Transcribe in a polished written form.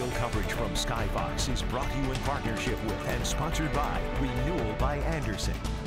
Editorial coverage from Skyfox is brought to you in partnership with and sponsored by Renewal by Andersen.